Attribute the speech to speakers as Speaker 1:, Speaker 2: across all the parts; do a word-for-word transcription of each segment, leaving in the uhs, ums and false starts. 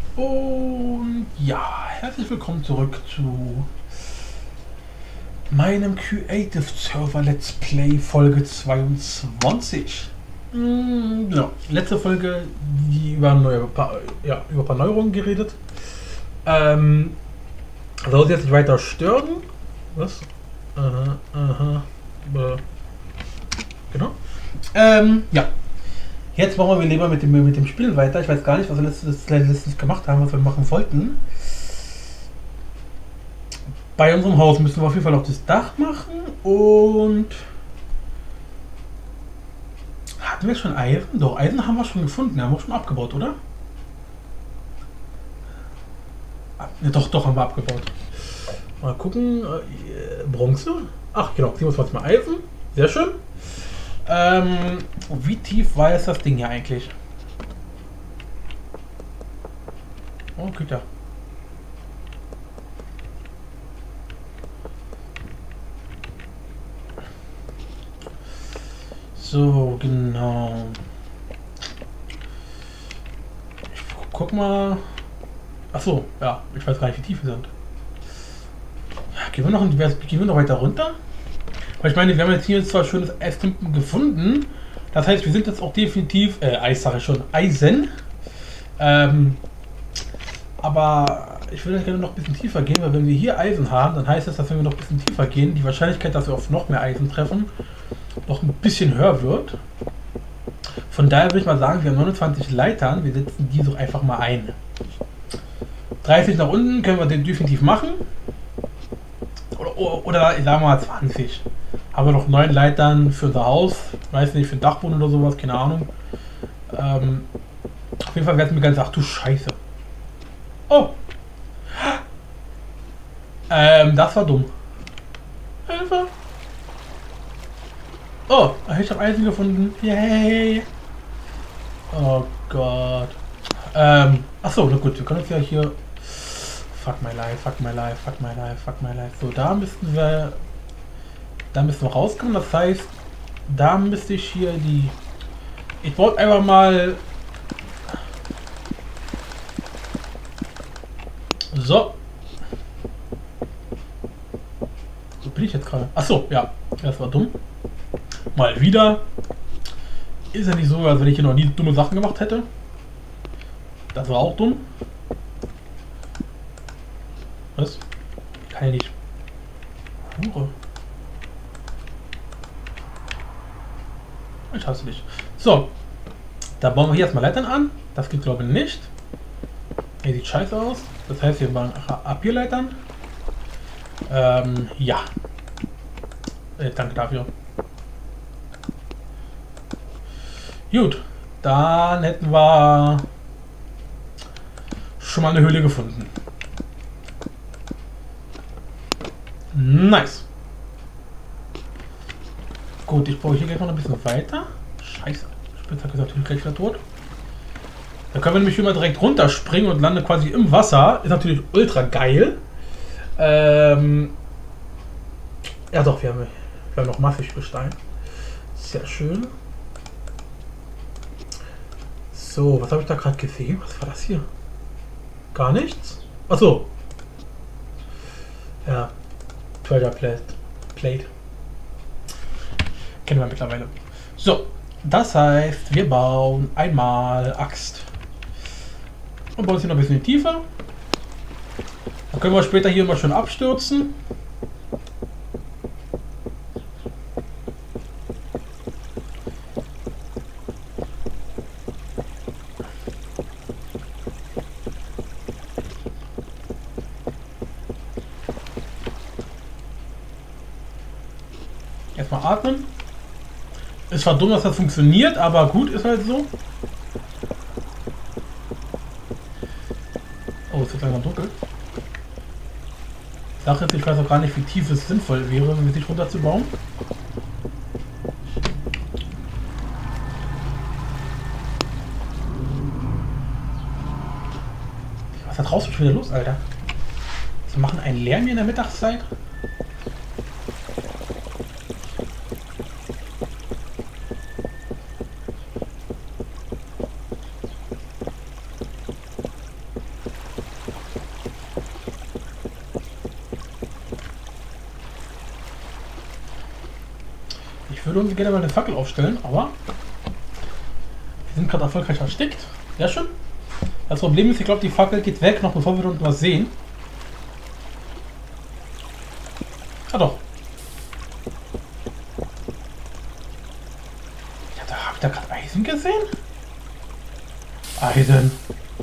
Speaker 1: Und ja, herzlich willkommen zurück zu meinem Creative Server Let's Play Folge zweiundzwanzig. Mm, genau, letzte Folge, die über neue, ja, über ein paar Neuerungen geredet. Ähm, soll es jetzt nicht weiter stören? Was? Aha, aha. Äh, genau. Ähm, ja. Jetzt machen wir lieber mit dem, mit dem Spiel weiter. Ich weiß gar nicht, was wir letztes, letztes gemacht haben, was wir machen wollten. Bei unserem Haus müssen wir auf jeden Fall noch das Dach machen und... Hatten wir schon Eisen? Doch, Eisen haben wir schon gefunden, haben wir schon abgebaut, oder? Ja, doch, doch, haben wir abgebaut. Mal gucken. Äh, Bronze? Ach, genau, siebenundzwanzig mal Eisen. Sehr schön. Ähm, wie tief war jetzt das Ding hier eigentlich? Oh, geht ja. So, genau. Ich guck mal. Achso, ja, ich weiß gar nicht, wie tief wir sind. Ja, gehen wir noch, gehen wir noch weiter runter? Weil ich meine, wir haben jetzt hier zwar schönes Eisklumpen gefunden. Das heißt, wir sind jetzt auch definitiv, äh, Eis sage ich schon, Eisen. Ähm, aber ich würde gerne noch ein bisschen tiefer gehen, weil wenn wir hier Eisen haben, dann heißt das, dass wenn wir noch ein bisschen tiefer gehen, die Wahrscheinlichkeit, dass wir auf noch mehr Eisen treffen, noch ein bisschen höher wird. Von daher würde ich mal sagen, wir haben neunundzwanzig Leitern, wir setzen die so einfach mal ein. dreißig nach unten können wir den definitiv machen. Oder, oder ich sage mal zwanzig. Haben wir noch neun Leitern für unser Haus, weiß nicht, für den Dachboden oder sowas, keine Ahnung. Ähm, auf jeden Fall werden wir ganz, ach du Scheiße. Oh! Ähm, das war dumm. Hilfe! Oh, ich habe Eisen gefunden. Yay! Oh Gott. Ähm, achso, na gut, wir können jetzt ja hier... Fuck my life, fuck my life, fuck my life, fuck my life. So, da müssten wir... Da müssen wir rauskommen, das heißt, da müsste ich hier die... Ich wollte einfach mal... So. So bin ich jetzt gerade. Achso, ja, das war dumm. Mal wieder. Ist ja nicht so, als wenn ich hier noch nie dumme Sachen gemacht hätte. Das war auch dumm. Was? Kann ich nicht. Hure. Ich hasse dich. So. Da bauen wir hier erstmal Leitern an. Das geht glaube ich nicht. Hier sieht scheiße aus. Das heißt, wir bauen ab hier Leitern. Ähm, ja. Äh, danke dafür. Gut. Dann hätten wir schon mal eine Höhle gefunden. Nice. Gut, ich baue hier gleich noch ein bisschen weiter. Scheiße. Spitzhacke ist natürlich gleich wieder tot. Da können wir nämlich immer direkt runterspringen und landen quasi im Wasser. Ist natürlich ultra geil. Ähm ja doch, wir haben, wir haben noch massig Gestein. Sehr schön. So, was habe ich da gerade gesehen? Was war das hier? Gar nichts? Achso. Ja. Treasure Plate. Plate. Kennen wir mittlerweile. So, das heißt, wir bauen einmal Axt. Und bauen sie noch ein bisschen tiefer. Dann können wir später hier mal schön abstürzen. Erstmal atmen. Es war dumm, dass das funktioniert, aber gut, ist halt so. Oh, es wird langsam dunkel. Ich sage jetzt, ich weiß auch gar nicht, wie tief es sinnvoll wäre, um sich runterzubauen. Was ist da draußen schon wieder los, Alter? Sie machen einen Lärm hier in der Mittagszeit. würde uns gerne mal eine Fackel aufstellen, aber wir sind gerade erfolgreich erstickt. Sehr schön. Das Problem ist, ich glaube, die Fackel geht weg, noch bevor wir unten was sehen. Ah doch. Ja, da habe ich da gerade Eisen gesehen? Eisen.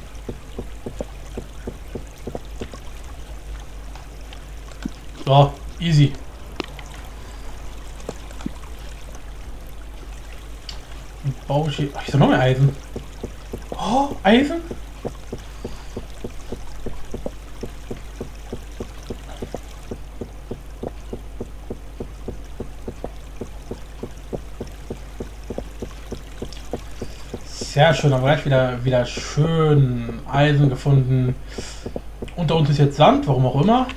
Speaker 1: So, easy. Und baue ich hier. Ach, ich soll noch mehr Eisen. Oh, Eisen? Sehr schön, aber gleich wieder, wieder schön Eisen gefunden. Unter uns ist jetzt Sand, warum auch immer.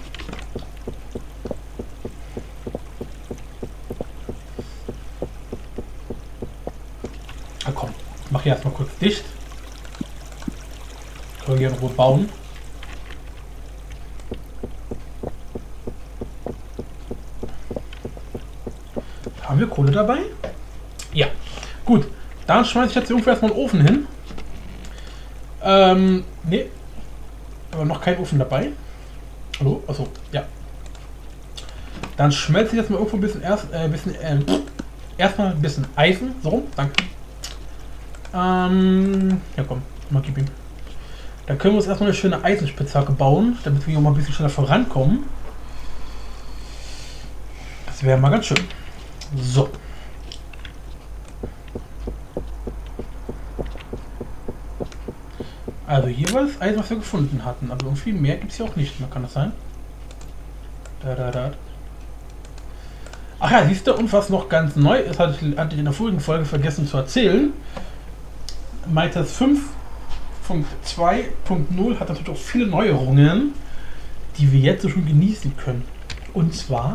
Speaker 1: Na komm, ich mache hier erstmal kurz dicht. Können wir hier irgendwo bauen. Haben wir Kohle dabei? Ja, gut. Dann schmeiße ich jetzt irgendwo erstmal einen Ofen hin. Ähm, nee. Aber noch kein Ofen dabei. Hallo? Achso, ja. Dann schmelze ich jetzt mal irgendwo ein bisschen erst, äh, ein bisschen, äh, erstmal ein bisschen Eisen. So rum, danke. Ähm, ja komm, mal gib ihm. Dann können wir uns erstmal eine schöne Eisenspitzhacke bauen, damit wir hier mal ein bisschen schneller vorankommen. Das wäre mal ganz schön. So. Also hier war das Eisen, was wir gefunden hatten, aber irgendwie mehr gibt es hier auch nicht mehr, kann das sein? Da, da, da. Ach ja, siehst du, und was noch ganz neu ist, hatte ich, hatte ich in der vorigen Folge vergessen zu erzählen. MyTest fünf Punkt zwei Punkt null hat natürlich auch viele Neuerungen, die wir jetzt schon genießen können. Und zwar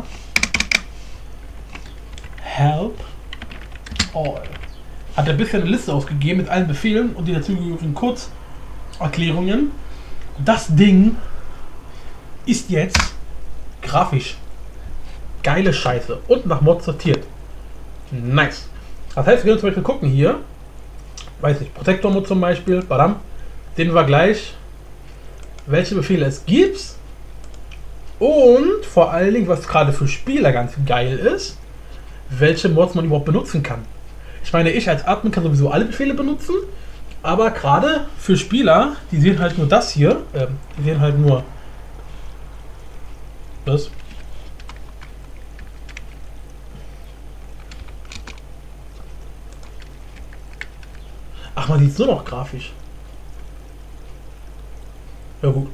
Speaker 1: Help All. Hat er bisher eine Liste ausgegeben mit allen Befehlen und die dazugehörigen Kurzerklärungen. Das Ding ist jetzt grafisch geile Scheiße und nach Mod sortiert. Nice. Das heißt, wir können zum Beispiel gucken hier, weiß nicht, Protector Mod zum Beispiel, badam, den wir gleich, welche Befehle es gibt und vor allen Dingen, was gerade für Spieler ganz geil ist, welche Mods man überhaupt benutzen kann. Ich meine, ich als Admin kann sowieso alle Befehle benutzen, aber gerade für Spieler, die sehen halt nur das hier, äh, die sehen halt nur das. Ach, man sieht es nur noch grafisch. Ja gut.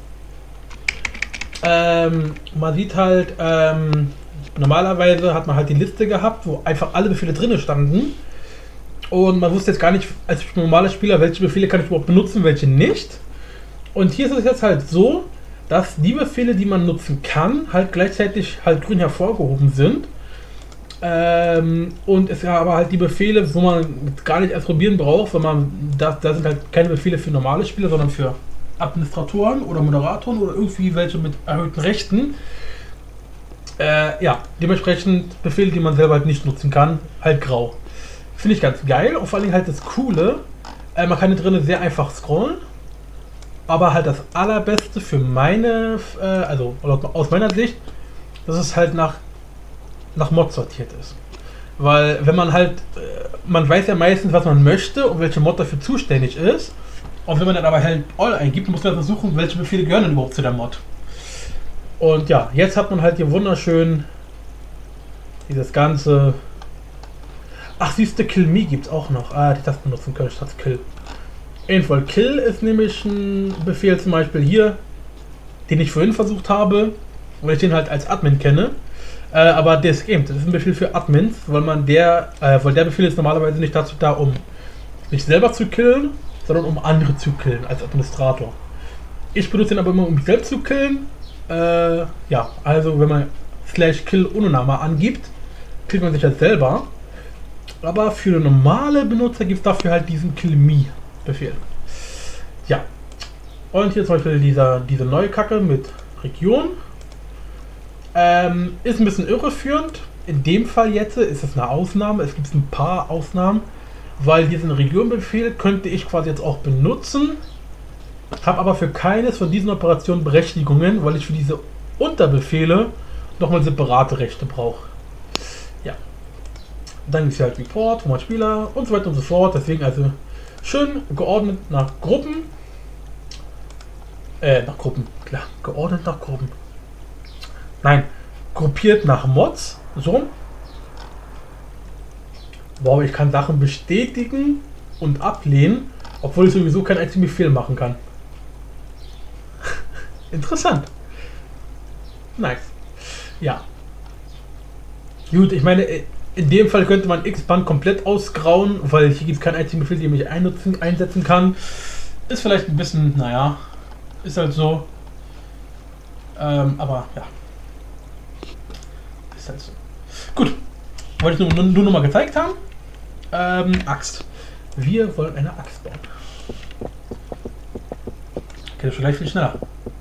Speaker 1: Ähm, man sieht halt, ähm, normalerweise hat man halt die Liste gehabt, wo einfach alle Befehle drin standen. Und man wusste jetzt gar nicht, als normaler Spieler, welche Befehle kann ich überhaupt benutzen, welche nicht. Und hier ist es jetzt halt so, dass die Befehle, die man nutzen kann, halt gleichzeitig halt grün hervorgehoben sind. Ähm, und es ja aber halt die Befehle, wo man gar nicht erst probieren braucht, weil man, da, da sind halt keine Befehle für normale Spieler, sondern für Administratoren oder Moderatoren oder irgendwie welche mit erhöhten Rechten. Äh, ja, dementsprechend Befehle, die man selber halt nicht nutzen kann, halt grau. Finde ich ganz geil und vor allem halt das Coole, äh, man kann hier drinnen sehr einfach scrollen, aber halt das allerbeste für meine, äh, also aus meiner Sicht, dass es halt nach nach Mod sortiert ist. Weil wenn man halt, man weiß ja meistens, was man möchte und welche Mod dafür zuständig ist. Und wenn man dann aber Help All eingibt, muss man versuchen, welche Befehle gehören denn überhaupt zu der Mod. Und ja, jetzt hat man halt hier wunderschön dieses ganze. Ach, siehst du, Kill Me gibt es auch noch. Ah, die Taste benutzen können statt Kill. Jedenfalls Kill ist nämlich ein Befehl zum Beispiel hier, den ich vorhin versucht habe, weil ich den halt als Admin kenne. Äh, aber der ist eben, das ist ein Befehl für Admins, weil man der, äh, weil der Befehl ist normalerweise nicht dazu da, um sich selber zu killen, sondern um andere zu killen als Administrator. Ich benutze ihn aber immer, um mich selbst zu killen. Äh, ja, also wenn man slash kill ohne Name angibt, killt man sich halt selber. Aber für normale Benutzer gibt es dafür halt diesen Kill Me Befehl. Ja. Und hier zum Beispiel dieser, diese neue Kacke mit Region. Ähm, ist ein bisschen irreführend, in dem Fall jetzt ist es eine Ausnahme. Es gibt ein paar Ausnahmen, weil diesen Regionbefehl könnte ich quasi jetzt auch benutzen, habe aber für keines von diesen Operationen Berechtigungen, weil ich für diese Unterbefehle nochmal separate Rechte brauche. Ja. Dann gibt es halt Report, Format Spieler und so weiter und so fort. Deswegen also schön geordnet nach Gruppen. Äh, nach Gruppen, klar. Geordnet nach Gruppen. Nein, gruppiert nach Mods. So. Wow, ich kann Sachen bestätigen und ablehnen, obwohl ich sowieso keinen einzigen Befehl machen kann. Interessant. Nice. Ja. Gut, ich meine, in dem Fall könnte man X-Band komplett ausgrauen, weil hier gibt es keinen einzigen Befehl, den ich einnutzen, einsetzen kann. Ist vielleicht ein bisschen, naja, ist halt so. Ähm, aber ja. Ist halt so. Gut. Wollte ich nur, nur, nur noch mal gezeigt haben. Ähm, Axt. Wir wollen eine Axt bauen. Geht das schon gleich viel schneller.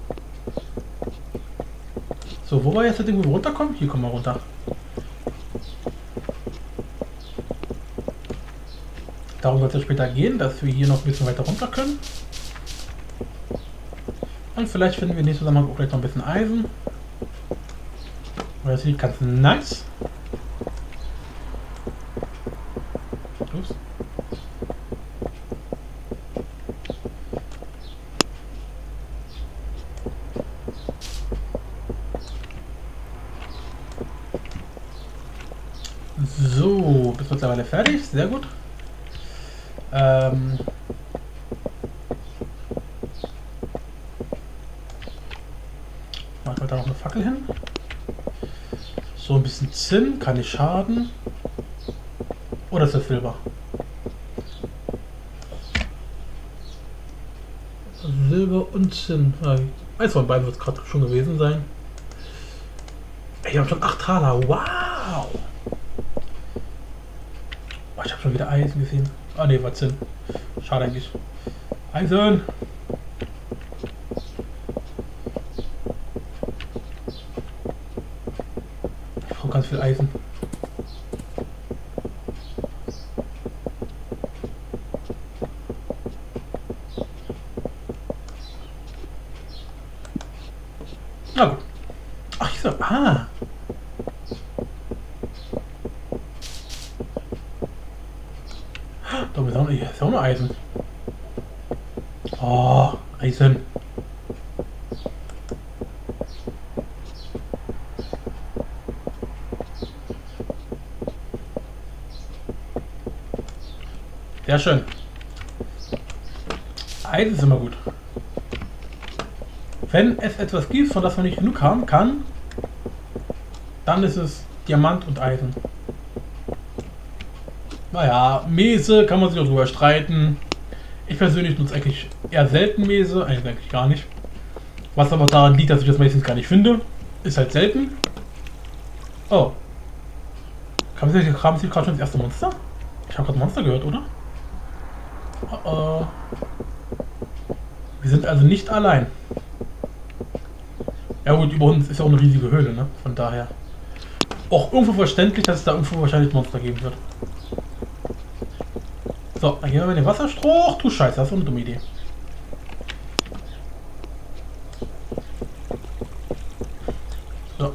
Speaker 1: So, wo war jetzt das Ding, wo wir runterkommen? Hier kommen wir runter. Darum soll es ja später gehen, dass wir hier noch ein bisschen weiter runter können. Und vielleicht finden wir in diesem Zusammenhang auch gleich noch ein bisschen Eisen. Das sieht ganz nice. Ups. So, bist du mittlerweile fertig? Sehr gut. Ähm Machen wir da noch eine Fackel hin. So ein bisschen Zinn, kann nicht schaden. Oder ist das Silber? Silber und Zinn. Eins von beiden wird es gerade schon gewesen sein. Ey, wir haben schon acht Taler. Wow! Oh, ich habe schon wieder Eisen gesehen. Ah ne, war Zinn. Schade eigentlich. Eisen! Ich brauche ganz viel Eisen. Na gut. Ach, hier ist er. Ah! Da ist auch, hier ist auch noch Eisen. Oh, Eisen. Sehr schön. Eisen ist immer gut. Wenn es etwas gibt, von das man nicht genug haben kann, dann ist es Diamant und Eisen. Naja, Mese kann man sich auch drüber streiten. Ich persönlich nutze eigentlich eher selten Mese, eigentlich gar nicht. Was aber daran liegt, dass ich das meistens gar nicht finde. Ist halt selten. Oh. Kam es hier gerade schon das erste Monster? Ich habe gerade Monster gehört, oder? Oh oh. Wir sind also nicht allein. Ja gut, über uns ist ja auch eine riesige Höhle, ne? Von daher. Auch irgendwo verständlich, dass es da irgendwo wahrscheinlich Monster geben wird. So, dann gehen wir mit dem Wasserstroh. Du Scheiße, das ist eine dumme Idee. So.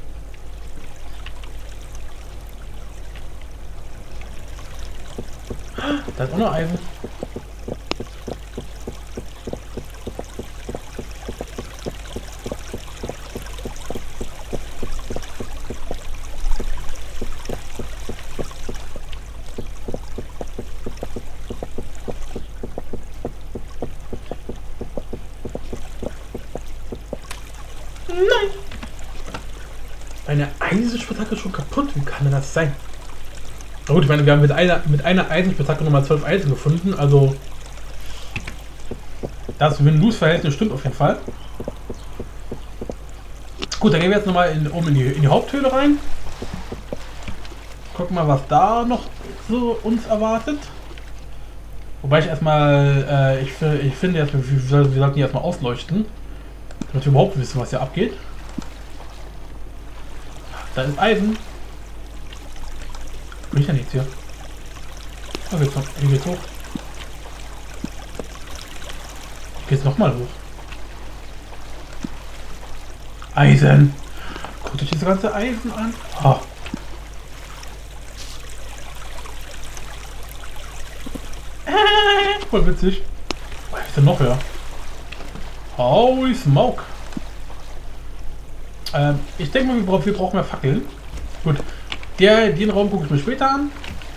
Speaker 1: Da ist auch noch Eisen. Nein! Meine Eisenspitzhacke ist schon kaputt. Wie kann denn das sein? Na gut, ich meine, wir haben mit einer, mit einer Eisenspitzhacke nochmal zwölf Eisen gefunden. Also das Win-Lose-Verhältnis stimmt auf jeden Fall. Gut, dann gehen wir jetzt nochmal in, oben in die, in die Haupthöhle rein. Gucken mal, was da noch so uns erwartet. Wobei ich erstmal, äh, ich, ich finde, erstmal, wir, wir sollten die erstmal ausleuchten. Damit wir überhaupt wissen, was hier abgeht. Da ist Eisen. Bin ich ja nichts hier. Oh, geht's noch, hier geht's hoch. Hier geht's nochmal hoch. Eisen! Guckt euch das ganze Eisen an. Oh. Äh, voll witzig. Was ist denn noch höher? Holy Smoke! Ähm, ich denke mal, wir brauchen, wir brauchen mehr Fackeln. Gut. Der, den Raum gucke ich mir später an.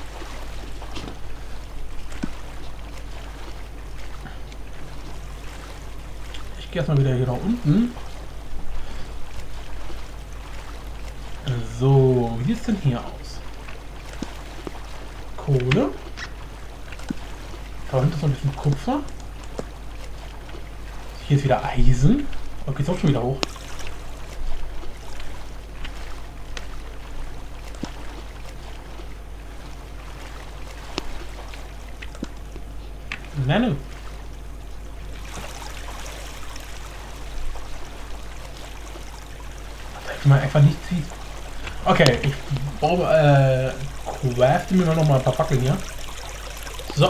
Speaker 1: Ich gehe erstmal wieder hier nach unten. So, wie sieht es denn hier aus? Kohle. Da unten ist noch ein bisschen Kupfer. Hier ist wieder Eisen. Okay, ist auch schon wieder hoch. Nein. Ich mal einfach nicht zieht. Okay, ich baue, äh, crafte mir noch mal ein paar Fackeln hier. So.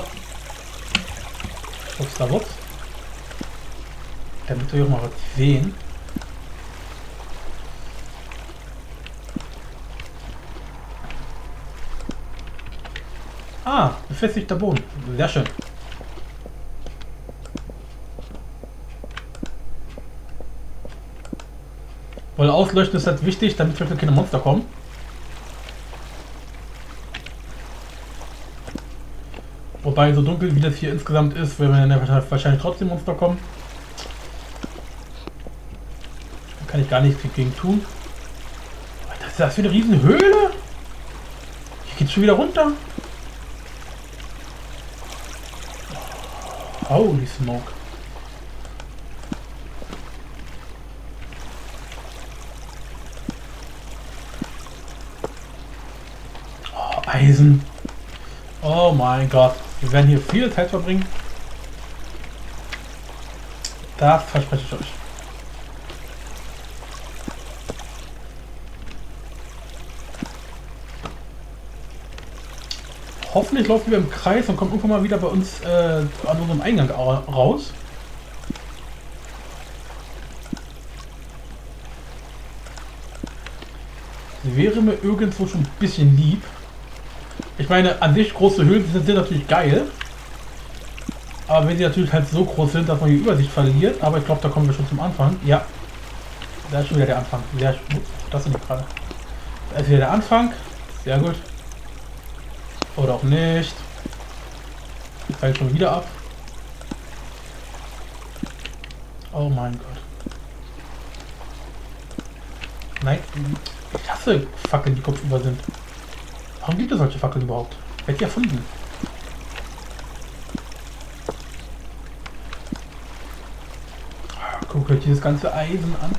Speaker 1: Ups, da ups. Damit wir auch mal was sehen. Ah, befestigter Boden. Sehr schön. Weil ausleuchten ist halt wichtig, damit vielleicht keine Monster kommen. Wobei, so dunkel wie das hier insgesamt ist, werden dann wahrscheinlich trotzdem Monster kommen. Da kann ich gar nichts gegen tun. Was ist das für eine riesen Höhle? Hier geht's schon wieder runter. Holy Smoke. Oh, Eisen. Oh mein Gott. Wir werden hier viel Zeit verbringen. Das verspreche ich euch. Hoffentlich laufen wir im Kreis und kommen irgendwann mal wieder bei uns äh, an unserem Eingang raus. Wäre mir irgendwo schon ein bisschen lieb. Ich meine, an sich große Höhlen sind, sind natürlich geil. Aber wenn sie natürlich halt so groß sind, dass man die Übersicht verliert. Aber ich glaube, da kommen wir schon zum Anfang. Ja. Da ist schon wieder der Anfang. Sehr, das sind die gerade. Da ist wieder der Anfang. Sehr gut. Oder auch nicht. Ich fällt schon wieder ab. Oh mein Gott. Nein. Ich hasse Fackeln, die kopfüber sind. Warum gibt es solche Fackeln überhaupt? Wer hat die erfunden? Guckt euch dieses ganze Eisen an.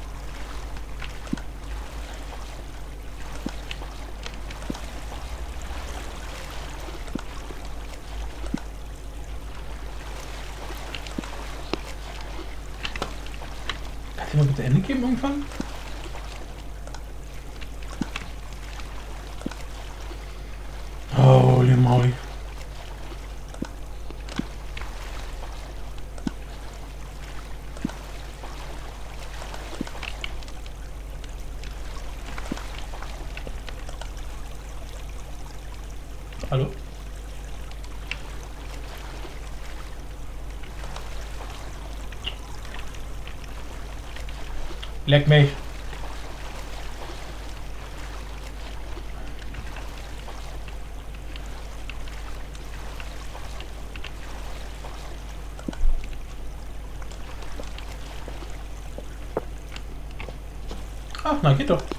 Speaker 1: Kannst du mal bitte Ende geben irgendwann? Holy moly. Hallo? Leck mich. Ach, na geht doch.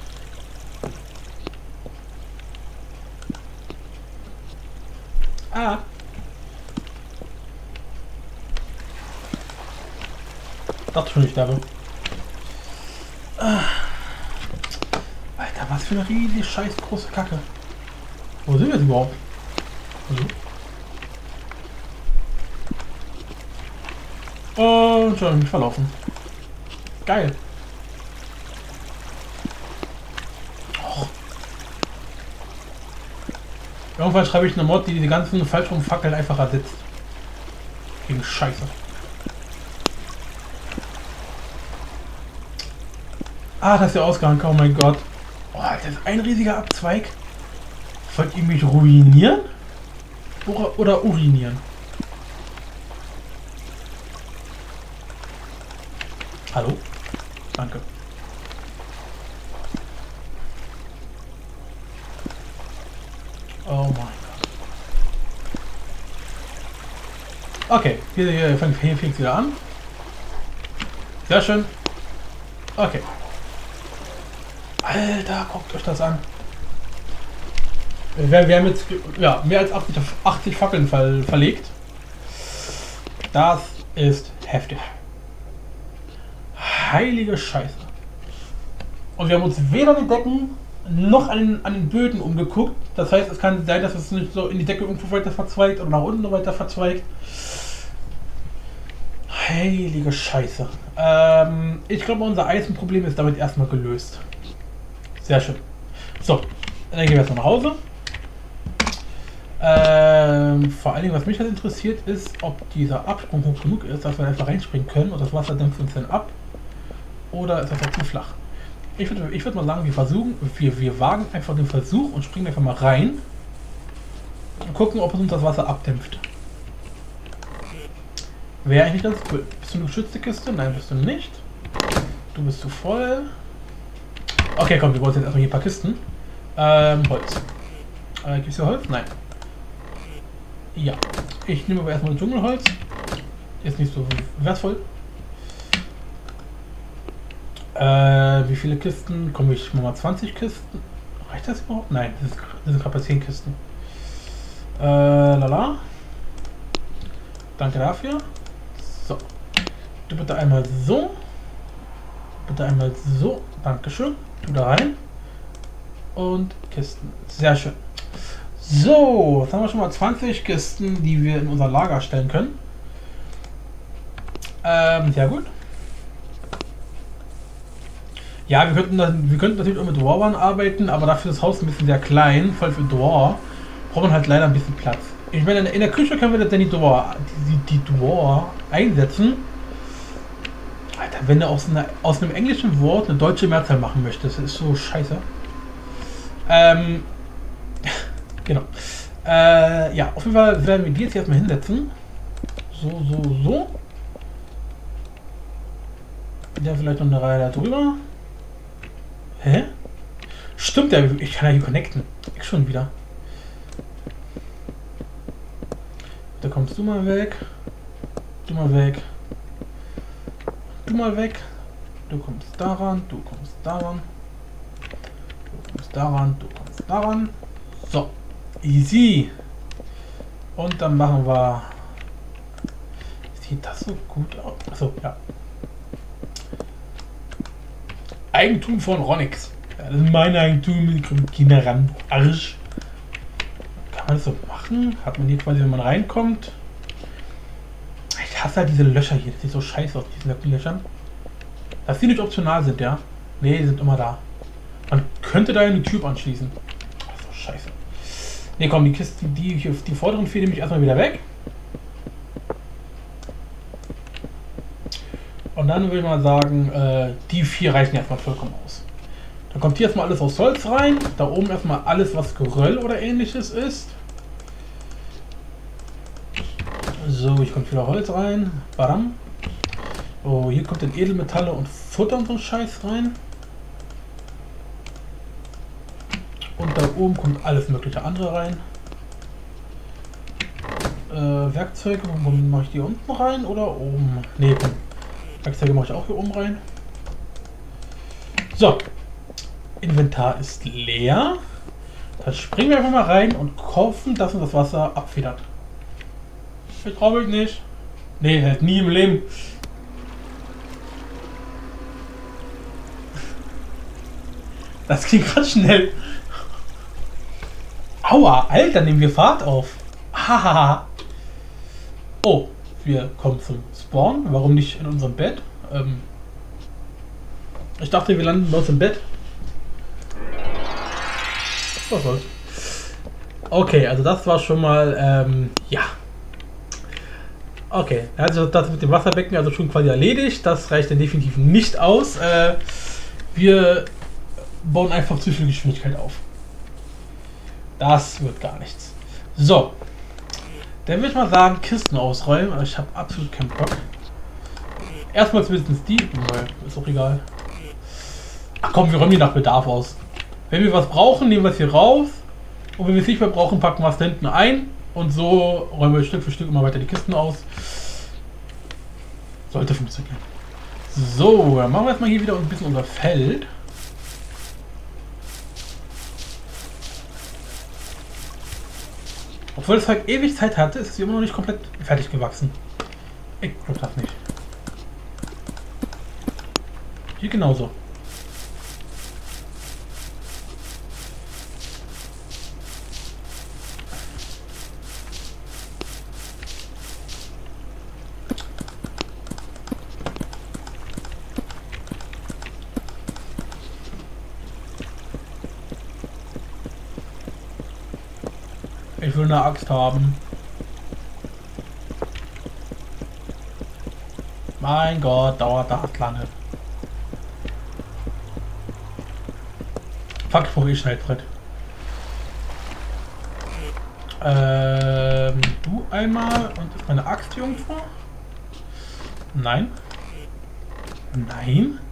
Speaker 1: Ah. Dachte schon, ich sterbe. Ah. Alter, was für eine riesige scheiß große Kacke. Wo sind wir jetzt überhaupt? Also. Und schon hab ich mich verlaufen. Geil. Irgendwann schreibe ich eine Mod, die diese ganzen Falschrum-Fackeln einfach ersetzt. Gegen Scheiße. Ah, das ist der Ausgang. Oh mein Gott. Oh, das ist ein riesiger Abzweig. Wollt ihr mich ruinieren? Oder, oder urinieren? Hallo? Danke. Oh mein Gott. Okay, hier, hier fängt hier fängt wieder an. Sehr schön. Okay. Alter, guckt euch das an. Wir, wir haben jetzt ja, mehr als achtzig, achtzig Fackeln ver, verlegt. Das ist heftig. Heilige Scheiße. Und wir haben uns weder die Decken noch an den, an den Böden umgeguckt. Das heißt, es kann sein, dass es nicht so in die Decke irgendwo weiter verzweigt oder nach unten noch weiter verzweigt. Heilige Scheiße. Ähm, ich glaube, unser Eisenproblem ist damit erstmal gelöst. Sehr schön. So, dann gehen wir jetzt noch nach Hause. Ähm, vor allen Dingen, was mich halt interessiert, ist, ob dieser Absprung hoch genug ist, dass wir einfach reinspringen können und das Wasser dämpft uns dann ab. Oder ist das halt zu flach? Ich würde ich würd mal sagen, wir versuchen, wir, wir wagen einfach den Versuch und springen einfach mal rein und gucken, ob es uns das Wasser abdämpft. Wäre eigentlich ganz cool. Bist du eine geschützte Kiste? Nein, bist du nicht. Du bist zu voll. Okay, komm, wir wollen jetzt erstmal hier ein paar Kisten. Ähm, Holz. Äh, gibt es hier Holz? Nein. Ja. Ich nehme aber erstmal Dschungelholz. Ist nicht so wertvoll. Äh, wie viele Kisten? Komme ich mal zwanzig Kisten? Reicht das überhaupt? Nein, das, ist, das sind gerade bei zehn Kisten. Äh, lala. Danke dafür. So. Du bitte einmal so. Bitte einmal so. Dankeschön. Du da rein. Und Kisten. Sehr schön. So, jetzt haben wir schon mal zwanzig Kisten, die wir in unser Lager stellen können. Ähm, sehr gut. Ja, wir könnten, dann, wir könnten natürlich auch mit Dwarfern arbeiten, aber dafür ist das Haus ein bisschen sehr klein. Voll für Dwarf braucht man halt leider ein bisschen Platz. Ich meine, in der Küche können wir dann die Dwarf, die, die Dwarf einsetzen. Alter, wenn du aus, einer, aus einem englischen Wort eine deutsche Mehrzahl machen möchtest, das ist so scheiße. Ähm, genau. Äh, ja, auf jeden Fall werden wir die jetzt erstmal hinsetzen. So, so, so. Der vielleicht noch eine Reihe da drüber. Hä? Stimmt ja, ich kann ja hier connecten. Ich schon wieder. Da kommst du mal weg. Du mal weg. Du mal weg. Du kommst daran. Du kommst daran. Du kommst daran. Du kommst daran. So. Easy. Und dann machen wir. Sieht das so gut aus? Achso, ja. Eigentum von Ronix. Ja, das ist mein Eigentum. Ich komme Kinder ran. Arsch. Kann man das so machen? Hat man hier quasi, wenn man reinkommt. Ich hasse halt diese Löcher hier. Das sieht so scheiße aus, diese Löchern. Dass die nicht optional sind, ja? Ne, die sind immer da. Man könnte da eine Tür anschließen. Ach so, scheiße. Ne, komm, die Kisten, die, die, die vorderen vier nehme ich erstmal wieder weg. Und dann würde ich mal sagen, äh, die vier reichen erstmal vollkommen aus. Dann kommt hier erstmal alles aus Holz rein. Da oben erstmal alles, was Geröll oder ähnliches ist. So, ich kommt wieder Holz rein. Badam. Oh, hier kommt dann Edelmetalle und Futter und so Scheiß rein. Und da oben kommt alles mögliche andere rein. Äh, Werkzeuge, wo mache ich die unten rein oder oben? Ne, komm. Werkzeuge mache ich auch hier oben rein. So. Inventar ist leer. Dann springen wir einfach mal rein und hoffen, dass uns das Wasser abfedert. Ich glaube ich nicht. Nee, halt nie im Leben. Das ging gerade schnell. Aua, Alter, nehmen wir Fahrt auf. Hahaha. Oh, wir kommen zum Spawn. Warum nicht in unserem Bett? Ähm ich dachte, wir landen bei uns im Bett. Was soll's. Okay, also das war schon mal, ähm, ja. Okay, er hat sich das mit dem Wasserbecken also schon quasi erledigt. Das reicht dann definitiv nicht aus. Äh, wir bauen einfach zu viel Geschwindigkeit auf. Das wird gar nichts. So. Dann würde ich mal sagen, Kisten ausräumen. Aber ich habe absolut keinen Bock. Erstmal zumindest die. Nein, ist auch egal. Ach komm, wir räumen die nach Bedarf aus. Wenn wir was brauchen, nehmen wir es hier raus. Und wenn wir es nicht mehr brauchen, packen wir es hinten ein. Und so räumen wir Stück für Stück immer weiter die Kisten aus. Sollte funktionieren. So, dann machen wir jetzt mal hier wieder ein bisschen unser Feld. Obwohl es halt ewig Zeit hatte, ist es immer noch nicht komplett fertig gewachsen. Ich glaube das nicht. Hier genauso. Ich will eine Axt haben. Mein Gott, dauert das lange. Fuck, ich brauche eh Schneidbrett. Ähm, du einmal und ist meine Axt irgendwo? Nein. Nein.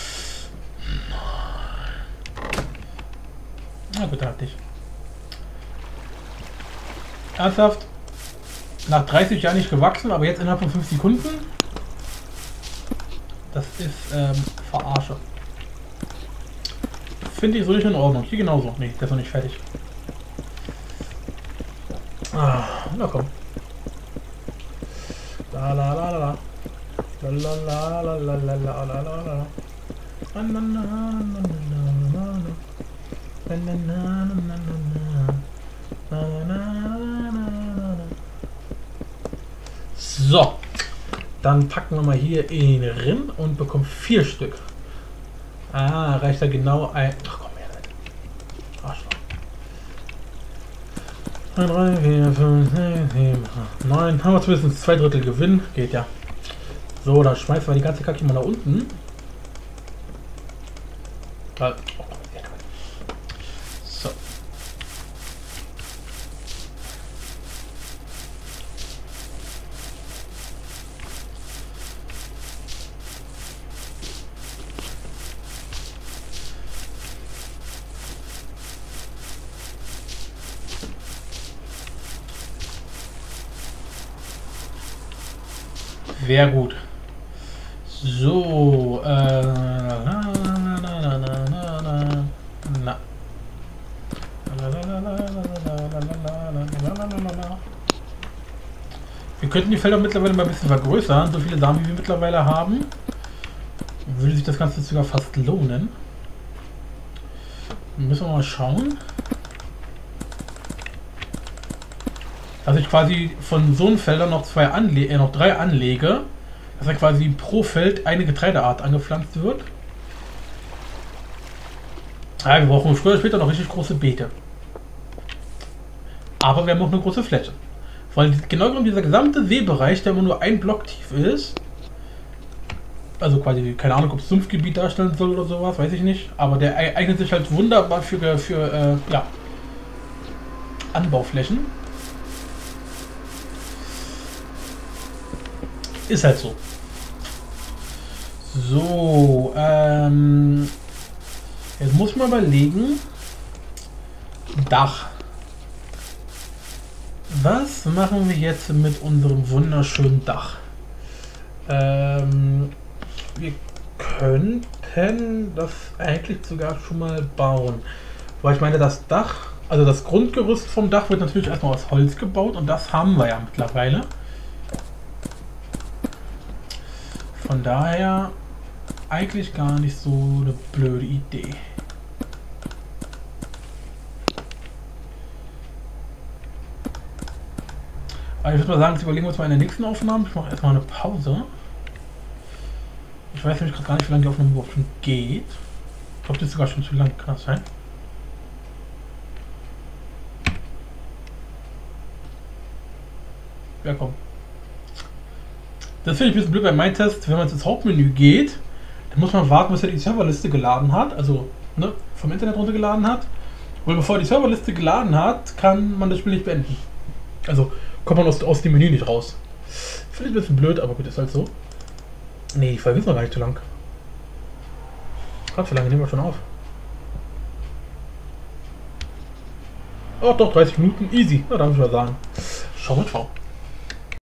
Speaker 1: Na gut, dann hab ich. Ernsthaft? Nach dreißig Jahren nicht gewachsen, aber jetzt innerhalb von fünf Sekunden? Das ist ähm, Verarsche. Finde ich so nicht in Ordnung. Hier genauso. Nee, der ist noch nicht fertig. Ah, na komm. La la la la la. La la la la la la la la la la. Na na na na na na na. Na na na na na na. Na na na na na. So. Dann packen wir mal hier in rein und bekommen vier Stück. Ah, reicht da genau ein. Ach komm her, Arschloch. drei, vier, fünf, sechs, sieben, acht, neun. Haben wir zumindest zwei Drittel Gewinn. Geht ja. So, dann schmeißen wir die ganze Kacke mal nach unten. So. Sehr gut. So, äh, na, na, na, na, na, na, na. Wir könnten die Felder mittlerweile mal ein bisschen vergrößern. So viele Samen, wie wir mittlerweile haben, würde sich das Ganze sogar fast lohnen. Müssen wir mal schauen. Dass ich quasi von so einem Felder noch zwei anle äh, noch drei anlege, dass dann quasi pro Feld eine Getreideart angepflanzt wird. Ja, wir brauchen früher oder später noch richtig große Beete. Aber wir haben auch eine große Fläche. Weil genau genommen dieser gesamte Seebereich, der immer nur ein Block tief ist, also quasi, keine Ahnung, ob es Sumpfgebiet darstellen soll oder sowas, weiß ich nicht, aber der eignet sich halt wunderbar für, für äh, ja, Anbauflächen. Ist halt so. So, ähm, jetzt muss man überlegen, Dach. Was machen wir jetzt mit unserem wunderschönen Dach? Ähm, wir könnten das eigentlich sogar schon mal bauen. Weil ich meine, das Dach, also das Grundgerüst vom Dach wird natürlich erstmal aus Holz gebaut und das haben wir ja mittlerweile. Von daher eigentlich gar nicht so eine blöde Idee. Aber ich würde mal sagen, jetzt überlegen wir uns mal in der nächsten Aufnahme. Ich mache erstmal eine Pause. Ich weiß nämlich gerade gar nicht, wie lange die Aufnahme überhaupt schon geht. Ich glaube, das ist sogar schon zu lang, kann das sein? Ja, komm. Das finde ich ein bisschen blöd bei MyTest, wenn man ins Hauptmenü geht, dann muss man warten, bis er die Serverliste geladen hat, also ne, vom Internet runtergeladen hat. Und bevor er die Serverliste geladen hat, kann man das Spiel nicht beenden. Also kommt man aus, aus dem Menü nicht raus. Finde ich ein bisschen blöd, aber gut, ist halt so. Nee, die Folge ist noch gar nicht zu lang. Gott, wie lange nehmen wir schon auf? Oh doch, dreißig Minuten, easy. Na, dann muss ich mal sagen. Schau mit V.